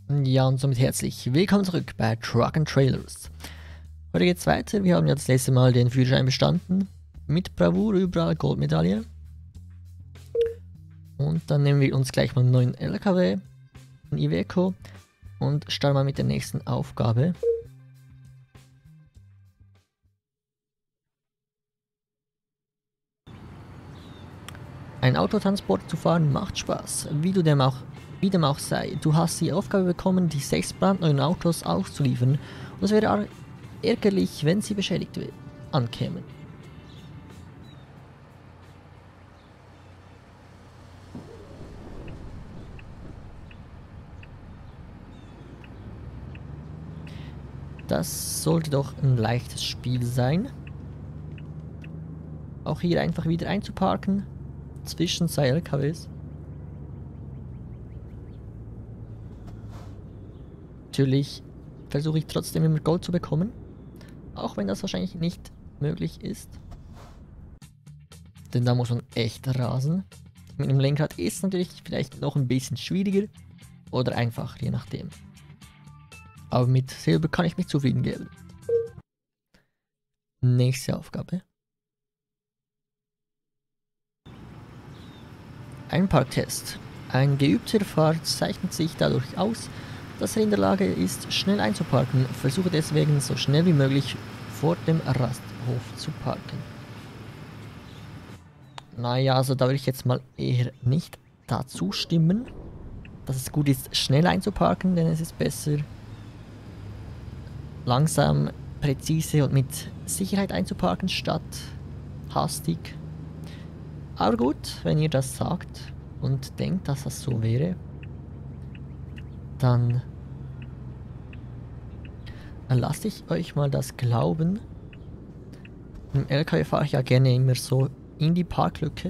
Ja, und somit herzlich willkommen zurück bei Truck and Trailers. Heute geht's weiter. Wir haben ja das letzte Mal den Führerschein bestanden. Mit Bravour, überall Goldmedaille. Und dann nehmen wir uns gleich mal einen neuen LKW, einen Iveco, und starten mal mit der nächsten Aufgabe. Ein Autotransport zu fahren macht Spaß, wie dem auch sei. Du hast die Aufgabe bekommen, die 6 brandneuen Autos auszuliefern, und es wäre ärgerlich, wenn sie beschädigt ankämen. Das sollte doch ein leichtes Spiel sein. Auch hier einfach wieder einzuparken, zwischen 2 LKWs. Natürlich versuche ich trotzdem immer Gold zu bekommen, auch wenn das wahrscheinlich nicht möglich ist. Denn da muss man echt rasen. Mit dem Lenkrad ist es natürlich vielleicht noch ein bisschen schwieriger oder einfacher, je nachdem. Aber mit Silber kann ich mich zufrieden geben. Nächste Aufgabe. Ein Parktest. Ein geübter Fahrer zeichnet sich dadurch aus, dass er in der Lage ist, schnell einzuparken. Versuche deswegen so schnell wie möglich vor dem Rasthof zu parken. Naja, also da will ich jetzt mal eher nicht dazu stimmen, dass es gut ist, schnell einzuparken, denn es ist besser, langsam, präzise und mit Sicherheit einzuparken, statt hastig. Aber gut, wenn ihr das sagt und denkt, dass das so wäre, dann lasse ich euch mal das glauben. Im LKW fahre ich ja gerne immer so in die Parklücke,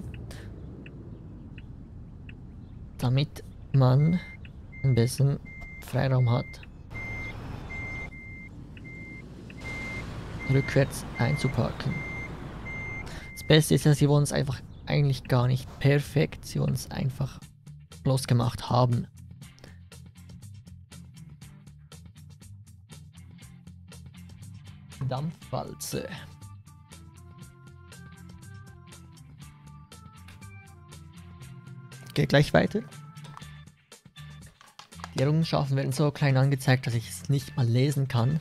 damit man ein bisschen Freiraum hat, rückwärts einzuparken. Das Beste ist ja, sie wollen es einfach eigentlich gar nicht perfekt, sie wollen es einfach bloß gemacht haben. Dampfwalze. Geht gleich weiter. Die Errungenschaften werden so klein angezeigt, dass ich es nicht mal lesen kann.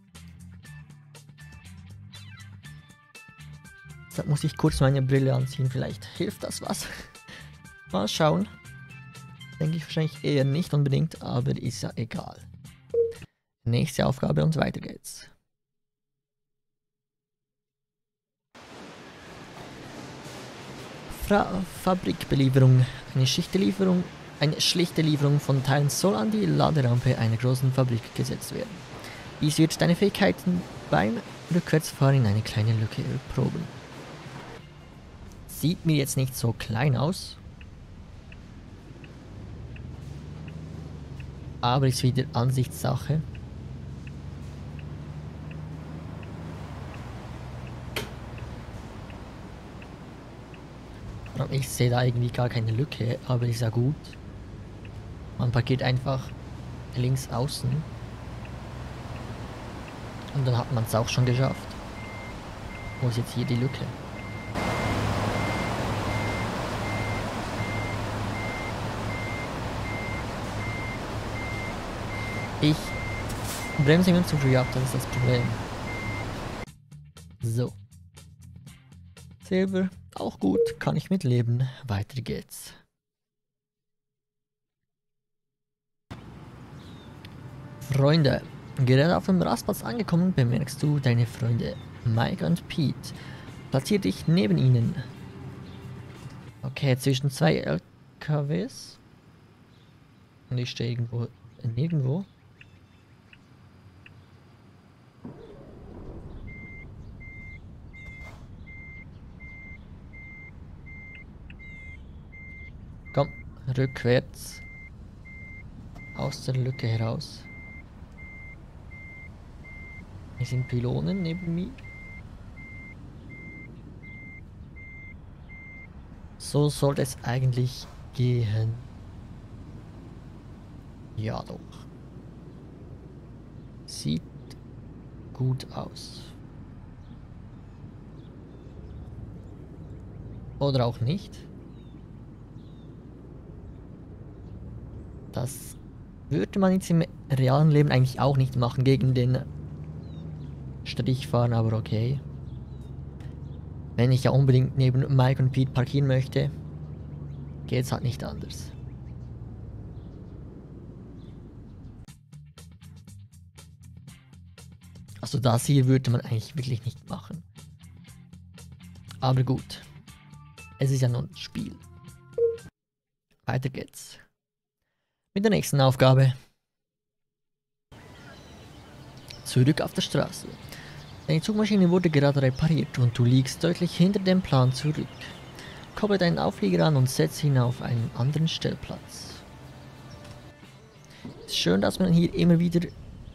Deshalb muss ich kurz meine Brille anziehen, vielleicht hilft das was. Mal schauen. Denke ich wahrscheinlich eher nicht unbedingt, aber ist ja egal. Nächste Aufgabe und weiter geht's. Fabrikbelieferung. Eine schlichte Lieferung von Teilen soll an die Laderampe einer großen Fabrik gesetzt werden. Dies wird deine Fähigkeiten beim Rückwärtsfahren in eine kleine Lücke erproben. Sieht mir jetzt nicht so klein aus, aber ist wieder Ansichtssache. Ich sehe da irgendwie gar keine Lücke, aber ist ja gut. Man parkiert einfach links außen und dann hat man es auch schon geschafft. Wo ist jetzt hier die Lücke? Ich bremse immer zu früh ab, das ist das Problem. So. Silber, auch gut, kann ich mitleben. Weiter geht's. Freunde. Gerade auf dem Rastplatz angekommen, bemerkst du deine Freunde Mike und Pete. Platzier dich neben ihnen. Okay, zwischen 2 LKWs. Und ich stehe irgendwo, nirgendwo. Komm, rückwärts. Aus der Lücke heraus. Hier sind Pylonen neben mir. So sollte es eigentlich gehen. Ja doch. Sieht gut aus. Oder auch nicht. Das würde man jetzt im realen Leben eigentlich auch nicht machen gegen den Strich fahren, aber okay. Wenn ich ja unbedingt neben Mike und Pete parkieren möchte, geht's halt nicht anders. Also das hier würde man eigentlich wirklich nicht machen. Aber gut. Es ist ja nur ein Spiel. Weiter geht's. Mit der nächsten Aufgabe. Zurück auf der Straße. Deine Zugmaschine wurde gerade repariert und du liegst deutlich hinter dem Plan zurück. Kopple deinen Auflieger an und setze ihn auf einen anderen Stellplatz. Es ist schön, dass man hier immer wieder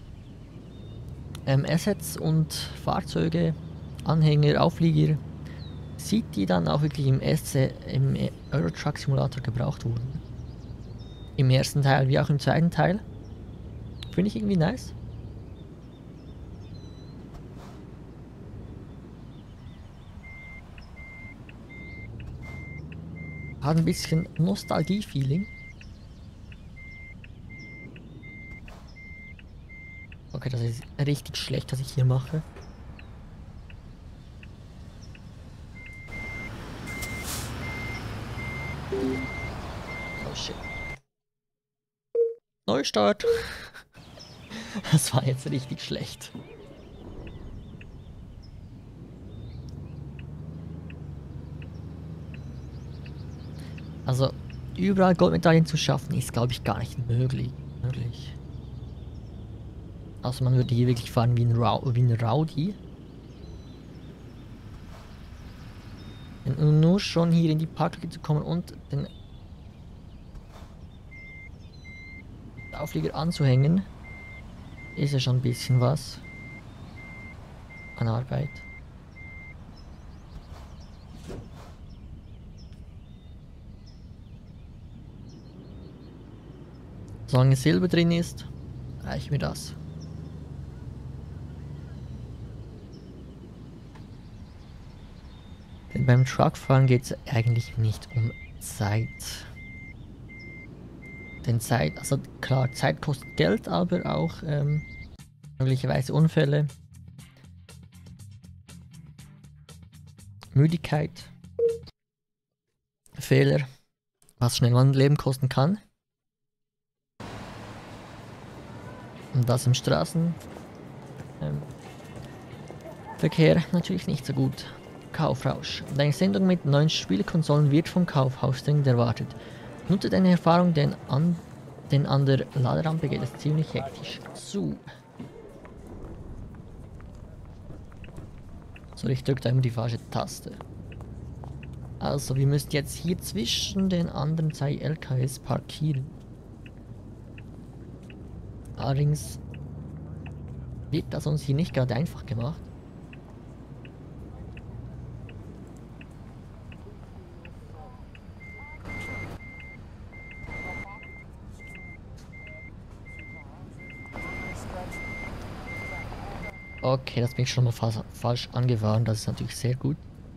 Assets und Fahrzeuge, Anhänger, Auflieger sieht, die dann auch wirklich im Euro Truck Simulator gebraucht wurden. Im ersten Teil wie auch im zweiten Teil. Finde ich irgendwie nice. Hat ein bisschen Nostalgie-Feeling. Okay, das ist richtig schlecht, was ich hier mache. Oh shit. Neustart. Das war jetzt richtig schlecht. Also, überall Goldmedaillen zu schaffen, ist glaube ich gar nicht möglich. Also man würde hier wirklich fahren wie ein Rowdy. Und nur schon hier in die Parklücke zu kommen und den Auflieger anzuhängen, ist ja schon ein bisschen was an Arbeit. Solange Silber drin ist, reicht mir das. Denn beim Truckfahren geht es eigentlich nicht um Zeit. Denn Zeit, also klar, Zeit kostet Geld, aber auch möglicherweise Unfälle, Müdigkeit, Fehler, was schnell mal ein Leben kosten kann. Und das im Straßenverkehr natürlich nicht so gut. Kaufrausch. Deine Sendung mit neuen Spielekonsolen wird vom Kaufhaus dringend erwartet. Nutze deine Erfahrung, denn an der Laderampe geht es ziemlich hektisch zu. So, ich drücke da immer die falsche Taste. Also, wir müssen jetzt hier zwischen den anderen zwei LKWs parkieren. Allerdings wird das uns hier nicht gerade einfach gemacht. Okay, das bin ich schon mal falsch angefahren, das ist natürlich sehr gut.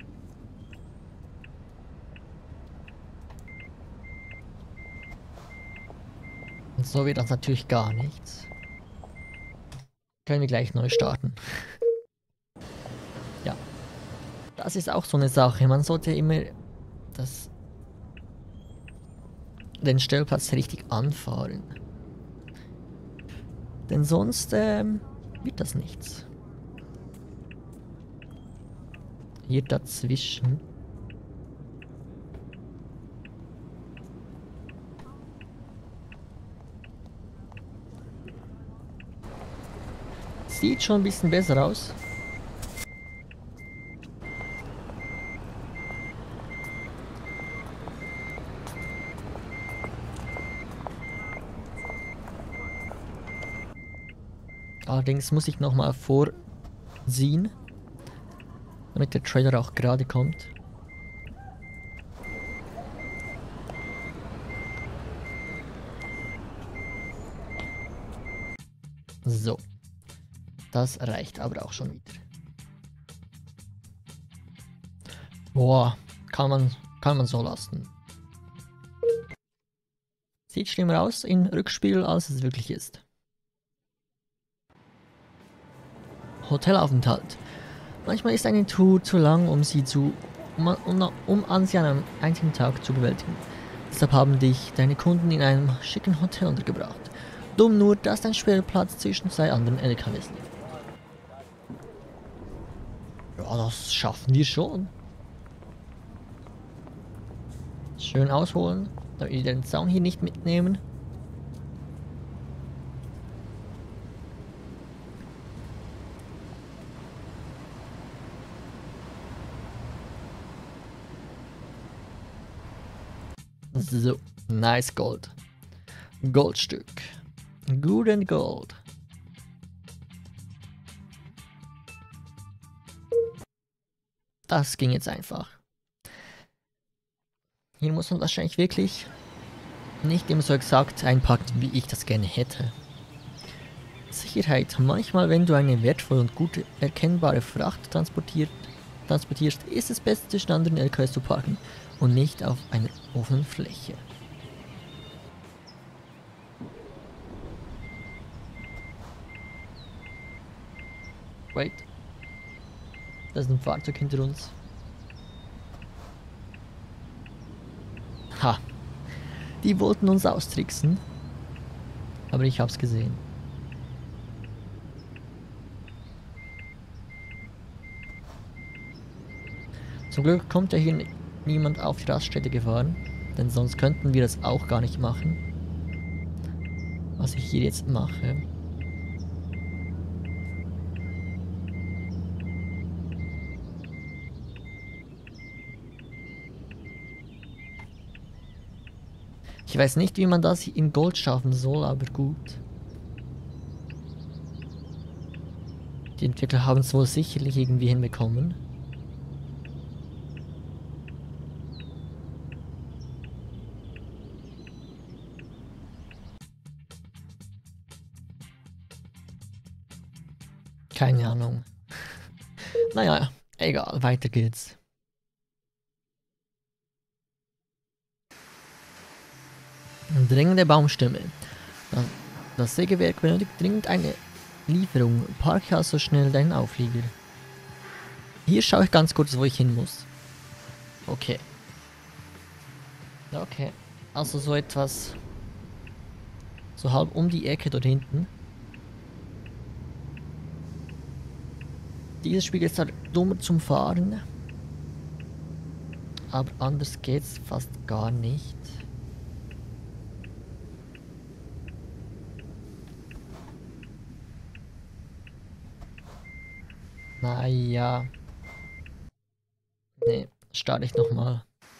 Und so wird das natürlich gar nichts. Können wir gleich neu starten. Ja. Das ist auch so eine Sache. Man sollte immer den Stellplatz richtig anfahren. Denn sonst wird das nichts. Hier dazwischen. Sieht schon ein bisschen besser aus. Allerdings muss ich nochmal vorziehen, damit der Trailer auch gerade kommt. So. Das reicht aber auch schon wieder. Boah, kann man so lassen. Sieht schlimmer aus im Rückspiegel, als es wirklich ist. Hotelaufenthalt. Manchmal ist eine Tour zu lang, um an sie an einem einzigen Tag zu bewältigen. Deshalb haben dich deine Kunden in einem schicken Hotel untergebracht. Dumm nur, dass dein Spielplatz zwischen zwei anderen LKWs liegt. Ja, das schaffen wir schon. Schön ausholen, damit wir den Zaun hier nicht mitnehmen. So, nice Gold. Goldstück. Good and Gold. Das ging jetzt einfach. Hier muss man wahrscheinlich wirklich nicht immer so exakt einpacken, wie ich das gerne hätte. Sicherheit. Manchmal, wenn du eine wertvolle und gut erkennbare Fracht transportierst, ist es besser, zwischen anderen LKWs zu parken und nicht auf einer offenen Fläche. Wait. Da ist ein Fahrzeug hinter uns. Ha. Die wollten uns austricksen. Aber ich hab's gesehen. Zum Glück kommt ja hier niemand auf die Raststätte gefahren. Denn sonst könnten wir das auch gar nicht machen. Was ich hier jetzt mache. Ich weiß nicht, wie man das in Gold schaffen soll, aber gut. Die Entwickler haben es wohl sicherlich irgendwie hinbekommen. Keine Ahnung. Naja, egal, weiter geht's. Dringende Baumstämme. Das Sägewerk benötigt dringend eine Lieferung. Parke also schnell deinen Auflieger. Hier schaue ich ganz kurz, wo ich hin muss. Okay. Okay. Also so etwas. So halb um die Ecke dort hinten. Dieses Spiel ist halt dummer zum Fahren. Aber anders geht's fast gar nicht. Naja. Nee, starte ich nochmal.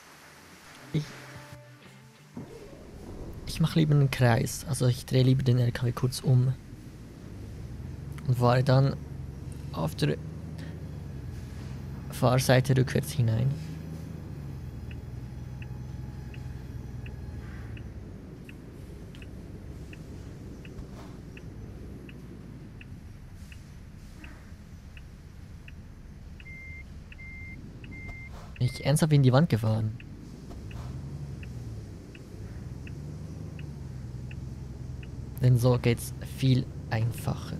Ich mache lieber einen Kreis. Also ich drehe lieber den LKW kurz um. Und fahre dann auf der Fahrseite rückwärts hinein. Ich ernsthaft in die Wand gefahren. Denn so geht's viel einfacher.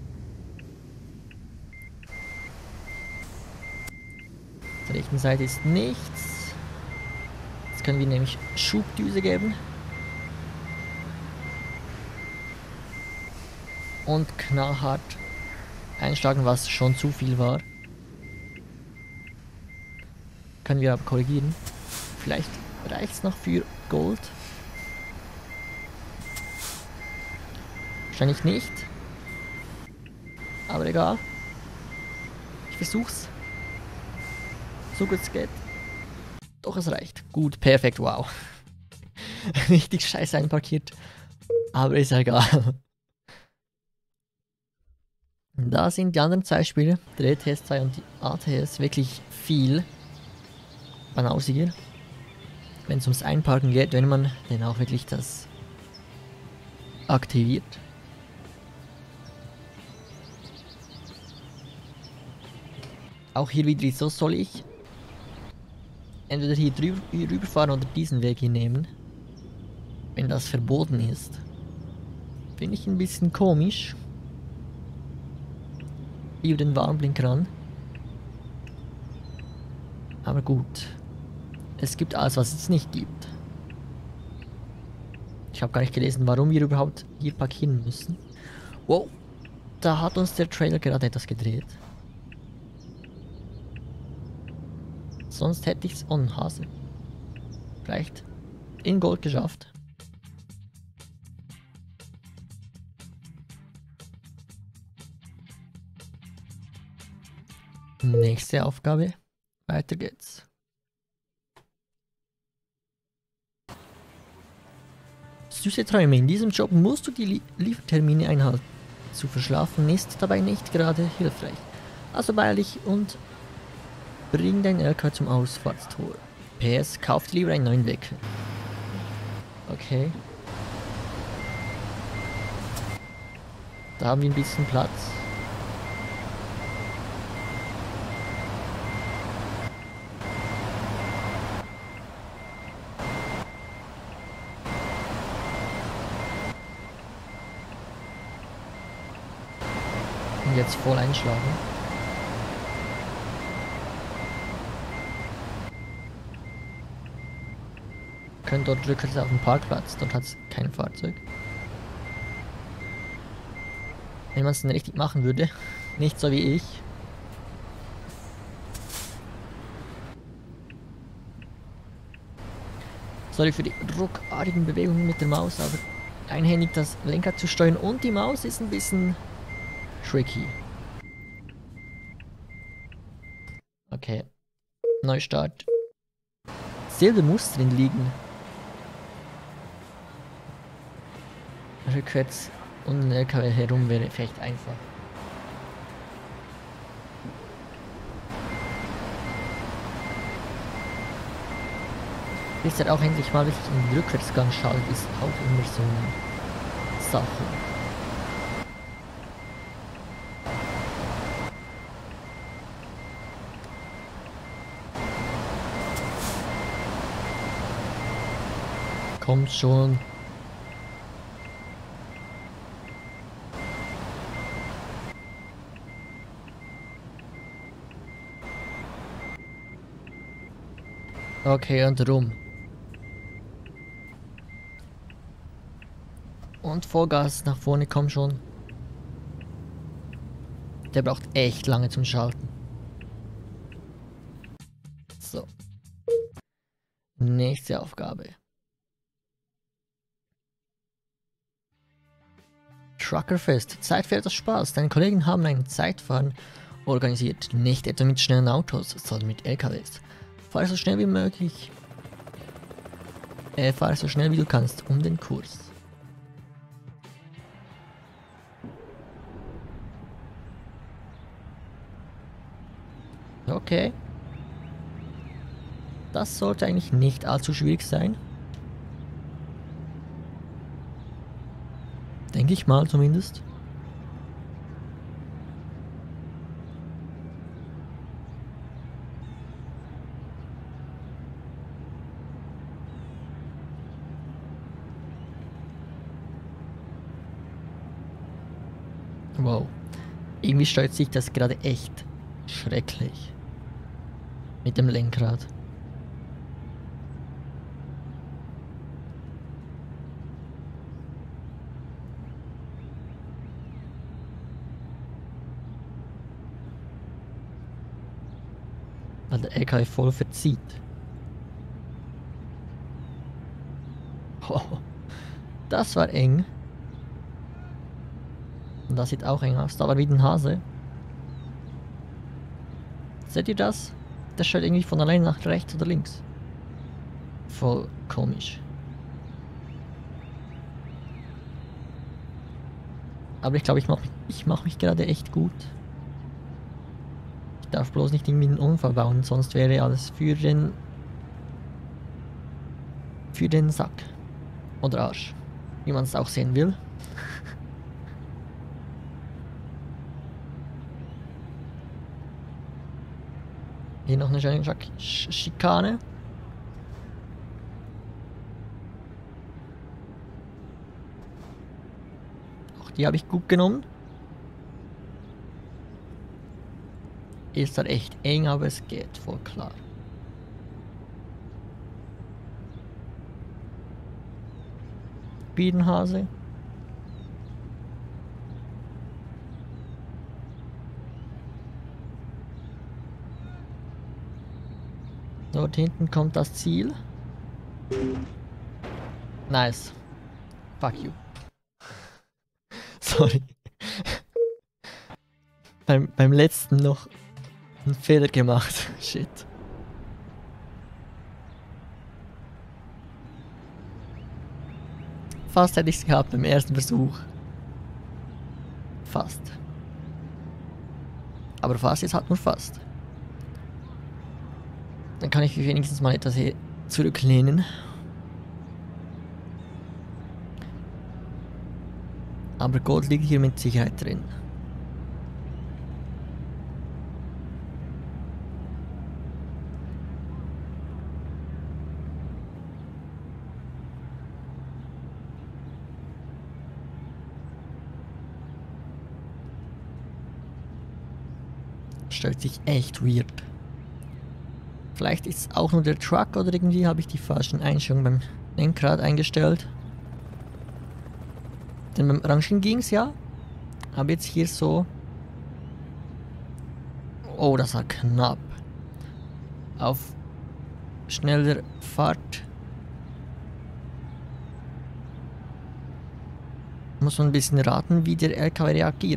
Auf der rechten Seite ist nichts. Jetzt können wir nämlich Schubdüse geben. Und knallhart einschlagen, was schon zu viel war. Können wir aber korrigieren. Vielleicht reicht es noch für Gold. Wahrscheinlich nicht. Aber egal. Ich versuch's. So gut es geht. Doch, es reicht. Gut, perfekt, wow. Richtig scheiße einparkiert. Aber ist ja egal. Da sind die anderen zwei Spiele, der ETS 2 und die ATS, wirklich viel banausiger. Wenn es ums Einparken geht, wenn man denn auch wirklich das aktiviert. Auch hier wieder so, soll ich entweder hier rüberfahren oder diesen Weg hier nehmen, wenn das verboten ist. Finde ich ein bisschen komisch. Über den Warnblinker an. Aber gut. Es gibt alles, was es nicht gibt. Ich habe gar nicht gelesen, warum wir überhaupt hier parkieren müssen. Wow, da hat uns der Trailer gerade etwas gedreht. Sonst hätte ich es on Hase. Vielleicht in Gold geschafft. Nächste Aufgabe. Weiter geht's. Süße Träume. In diesem Job musst du die Liefertermine einhalten. Zu verschlafen ist dabei nicht gerade hilfreich. Also beeil dich und bring dein LKW zum Ausfahrtstor. PS, kauf dir lieber einen neuen Wecker. Okay. Da haben wir ein bisschen Platz. Und jetzt voll einschlagen. Können dort rückwärts auf dem Parkplatz, dort hat es kein Fahrzeug. Wenn man es denn richtig machen würde, nicht so wie ich. Sorry für die ruckartigen Bewegungen mit der Maus, aber einhändig das Lenkrad zu steuern und die Maus ist ein bisschen tricky. Okay. Neustart. Silbermuster drin liegen. Rückwärts und ein LKW herum wäre vielleicht einfach. Jetzt halt auch endlich mal wirklich ein Rückwärtsgang schaltet, ist auch immer so eine Sache. Kommt schon. Okay, und rum. Und Vollgas nach vorne, komm schon. Der braucht echt lange zum Schalten. So. Nächste Aufgabe. Truckerfest. Zeit für etwas Spaß. Deine Kollegen haben ein Zeitfahren organisiert. Nicht etwa mit schnellen Autos, sondern mit LKWs. Fahre so schnell wie möglich. Fahre so schnell wie du kannst um den Kurs. Okay. Das sollte eigentlich nicht allzu schwierig sein. Denke ich mal zumindest. Wow. Irgendwie steuert sich das gerade echt schrecklich. Mit dem Lenkrad. Weil der LKW voll verzieht. Oh, das war eng. Und das sieht auch eng aus. Da war wieder ein Hase. Seht ihr das? Der schaut irgendwie von alleine nach rechts oder links. Voll komisch. Aber ich glaube, ich mach mich gerade echt gut. Ich darf bloß nicht irgendwie einen Unfall bauen, sonst wäre alles für den Sack. Oder Arsch. Wie man es auch sehen will. Hier noch eine schöne Schikane. Auch die habe ich gut genommen. Ist halt echt eng, aber es geht voll klar. Biedenhase. Dort hinten kommt das Ziel. Nice. Fuck you. Sorry. beim letzten noch einen Fehler gemacht. Shit. Fast hätte ich es gehabt beim ersten Versuch. Fast. Aber fast ist halt nur fast. Dann kann ich mich wenigstens mal etwas hier zurücklehnen. Aber Gold liegt hier mit Sicherheit drin. Stellt sich echt weird. Vielleicht ist es auch nur der Truck oder irgendwie habe ich die falschen Einstellungen beim Lenkrad eingestellt. Denn beim Rangieren ging es ja. Aber jetzt hier so. Oh, das war knapp. Auf schneller Fahrt. Muss man ein bisschen raten, wie der LKW reagiert.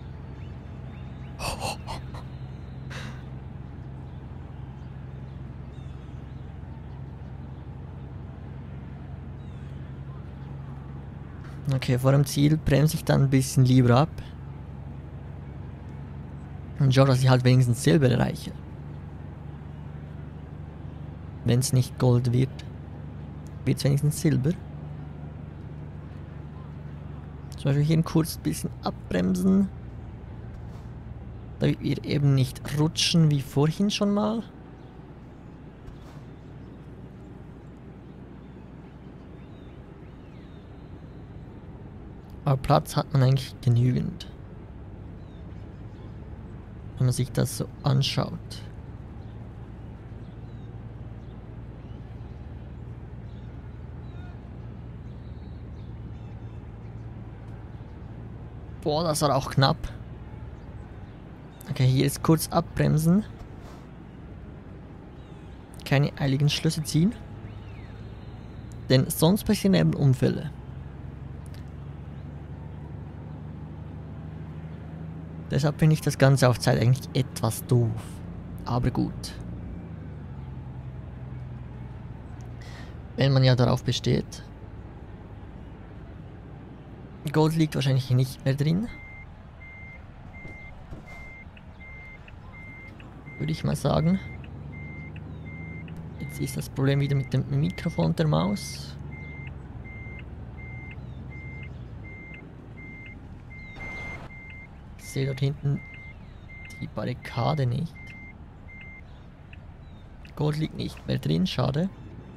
Okay, vor dem Ziel bremse ich dann ein bisschen lieber ab. Und schau, dass ich halt wenigstens Silber erreiche. Wenn es nicht Gold wird, wird es wenigstens Silber. Zum Beispiel hier kurz ein bisschen abbremsen. Damit wir eben nicht rutschen wie vorhin schon mal. Aber Platz hat man eigentlich genügend. Wenn man sich das so anschaut. Boah, das war auch knapp. Okay, hier ist kurz abbremsen. Keine eiligen Schlüsse ziehen. Denn sonst passieren eben Unfälle. Deshalb finde ich das Ganze auf Zeit eigentlich etwas doof. Aber gut. Wenn man ja darauf besteht. Gold liegt wahrscheinlich nicht mehr drin. Würde ich mal sagen. Jetzt ist das Problem wieder mit dem Mikrofon und der Maus. Ich sehe dort hinten die Barrikade nicht. Gold liegt nicht mehr drin, schade.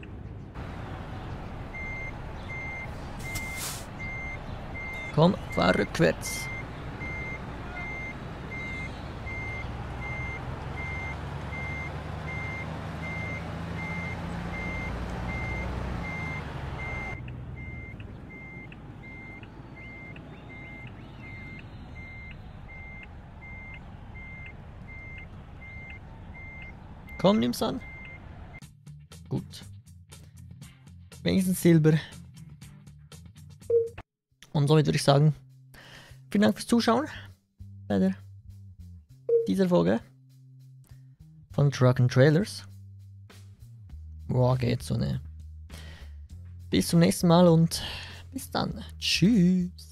Komm, fahr rückwärts. Komm, nimm's an. Gut. Wenigstens Silber. Und somit würde ich sagen, vielen Dank fürs Zuschauen bei dieser Folge von Truck and Trailers. Boah, geht so, ne? Bis zum nächsten Mal und bis dann. Tschüss.